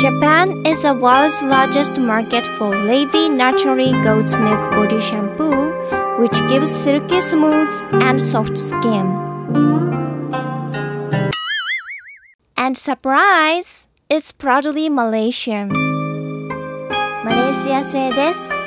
Japan is the world's largest market for Leivy naturally goat's milk body shampoo, which gives silky smooth and soft skin. And surprise! It's proudly Malaysian. マレーシア製です。